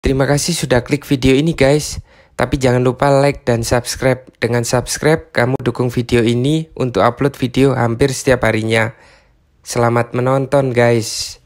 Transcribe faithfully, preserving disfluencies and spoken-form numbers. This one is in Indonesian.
Terima kasih sudah klik video ini guys. Tapi jangan lupa like dan subscribe. Dengan subscribe, kamu dukung video ini untuk upload video hampir setiap harinya. Selamat menonton guys.